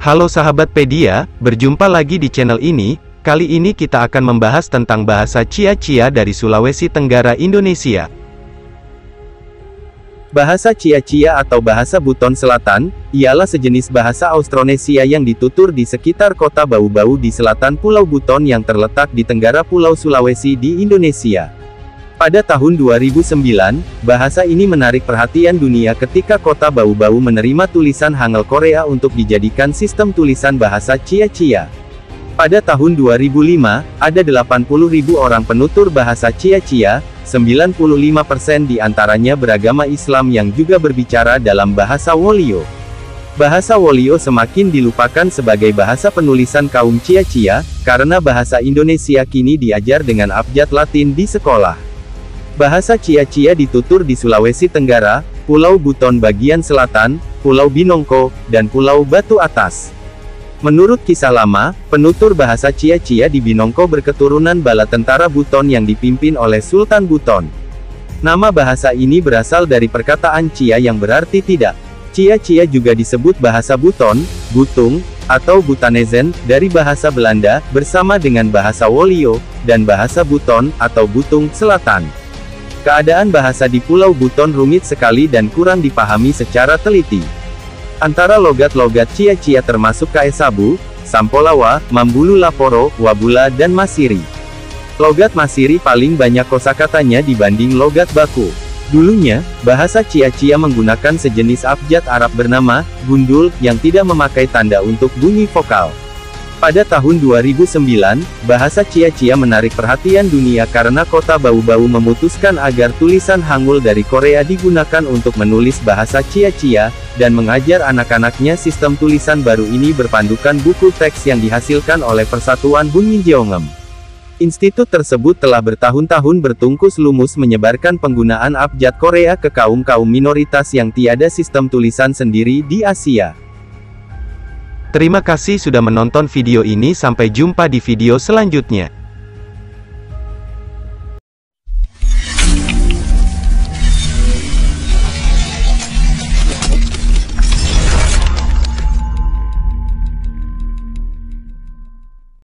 Halo sahabat Pedia, berjumpa lagi di channel ini. Kali ini kita akan membahas tentang bahasa Cia-Cia dari Sulawesi Tenggara, Indonesia. Bahasa Cia-Cia atau bahasa Buton Selatan, ialah sejenis bahasa Austronesia yang ditutur di sekitar kota Bau-Bau di selatan Pulau Buton yang terletak di tenggara Pulau Sulawesi di Indonesia. Pada tahun 2009, bahasa ini menarik perhatian dunia ketika kota Bau-Bau menerima tulisan Hangul Korea untuk dijadikan sistem tulisan bahasa Cia-Cia. Pada tahun 2005, ada 80.000 orang penutur bahasa Cia-Cia, 95% di antaranya beragama Islam yang juga berbicara dalam bahasa Wolio. Bahasa Wolio semakin dilupakan sebagai bahasa penulisan kaum Cia-Cia, karena bahasa Indonesia kini diajar dengan abjad Latin di sekolah. Bahasa Cia-Cia ditutur di Sulawesi Tenggara, Pulau Buton bagian selatan, Pulau Binongko, dan Pulau Batu Atas. Menurut kisah lama, penutur bahasa Cia-Cia di Binongko berketurunan bala tentara Buton yang dipimpin oleh Sultan Buton. Nama bahasa ini berasal dari perkataan Cia yang berarti tidak. Cia-Cia juga disebut bahasa Buton, Butung, atau Butanezen, dari bahasa Belanda, bersama dengan bahasa Wolio, dan bahasa Buton, atau Butung, Selatan. Keadaan bahasa di Pulau Buton rumit sekali dan kurang dipahami secara teliti. Antara logat-logat Cia-Cia termasuk Kaesabu, Sampolawa, Mambulu Laporo, Wabula dan Masiri. Logat Masiri paling banyak kosakatanya dibanding logat baku. Dulunya, bahasa Cia-Cia menggunakan sejenis abjad Arab bernama gundul, yang tidak memakai tanda untuk bunyi vokal. Pada tahun 2009, bahasa Cia-Cia menarik perhatian dunia karena kota Bau-Bau memutuskan agar tulisan Hangul dari Korea digunakan untuk menulis bahasa Cia-Cia, dan mengajar anak-anaknya sistem tulisan baru ini berpandukan buku teks yang dihasilkan oleh Persatuan Bunginjeongem. Institut tersebut telah bertahun-tahun bertungkus lumus menyebarkan penggunaan abjad Korea ke kaum-kaum minoritas yang tiada sistem tulisan sendiri di Asia. Terima kasih sudah menonton video ini, sampai jumpa di video selanjutnya.